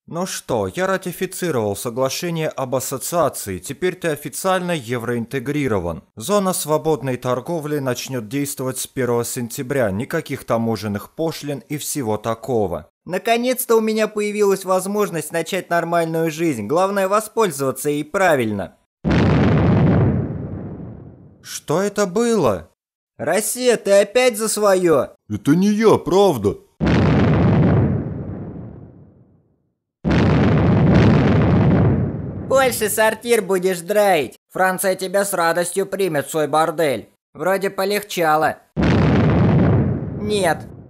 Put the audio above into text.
Ну что, я ратифицировал соглашение об ассоциации, теперь ты официально евроинтегрирован. Зона свободной торговли начнет действовать с 1 сентября, никаких таможенных пошлин и всего такого. Наконец-то у меня появилась возможность начать нормальную жизнь, главное воспользоваться ей правильно. Что это было? Россия, ты опять за свое? Это не я, правда. Больше сортир будешь драить. Франция тебя с радостью примет в свой бордель. Вроде полегчало. Нет,